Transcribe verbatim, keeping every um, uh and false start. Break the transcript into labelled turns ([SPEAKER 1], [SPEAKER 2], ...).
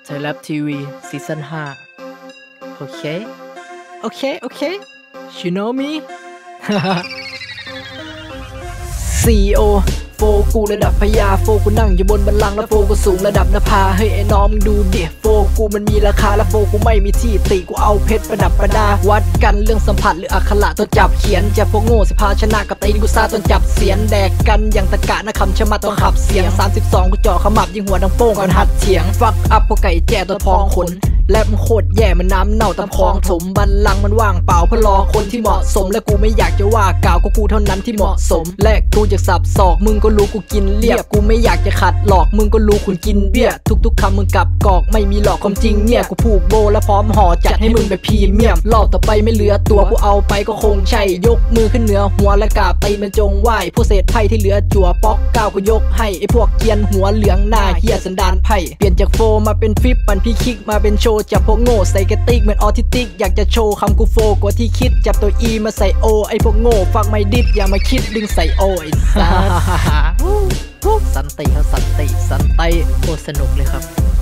[SPEAKER 1] ไทยแลบทีวีซีซั่นห้าโอเคโอเคโอเค you know me ซี อี โอ โฟกูระดับพญาโฟกูนั่งอยู่บนบัลลังก์แล้วโฟกูสูงระดับนภาเฮ้ยไอ้น้องมึงดูดิโฟกูมันมีราคาแล้วโฟกูไม่มีที่ติกูเอาเพชรประดับประดาวัดกันเรื่องสัมผัสหรืออักขระต้นจับเขียนจะพวกโง่สิพาชนะกับตีนกูซาต้นจับเสียนแดกกันอย่างตะกะนะคำชะมัดต้องขับเสียงสามสิบสองกูจ่อขมับยิงหัวดังโป้งก่อนหัดเถียงฟักอัพพวกไก่แจ้ตัวพองขนและมันโคตรแย่มันน้ำเน่าตะพองถมบัลลังก์มันว่างเปล่าเพื่อรอคนที่เหมาะสมและกูไม่อยากจะว่ากล่าวก็กูเท่านั้นที่เหมาะสมและกูจะสับศอกมึงก็รู้กูกินเรียบกูไม่อยากจะขัดหลอกมึงก็รู้คุณกินเบี้ยทุกๆคำมึงกลับกอกไม่มีหลอกความจริงเนี่ยกูผูกโบและพร้อมห่อจัดให้มึงแบบพรีเมียมรอบต่อไปไม่เหลือตัวกูเอาไปก็คงใช่ยกมือขึ้นเหนือหัวและกราบตีนมันจงไหวพวกเศษไพ่ที่เหลือจั่วป๊อกก้าวกูยกให้ไอพวกเกียนหัวเหลืองหน้าเฮียสันดานไพ่เปลี่ยนจากโฟมาเป็นฟิปปั่นพี่คิกมาเป็นโชว์จับพวกโง่ใส่กระติกเหมือนออทิสติกอยากจะโชว์คำกูโฟกว่าที่คิดจับตัวอีมาใส่โอไอพวกโง่ฟังไม่ดิดอย่ามาคิดดึงใส่โอไอสัสสันติเขาสันติสันติโคตรสนุกเลยครับ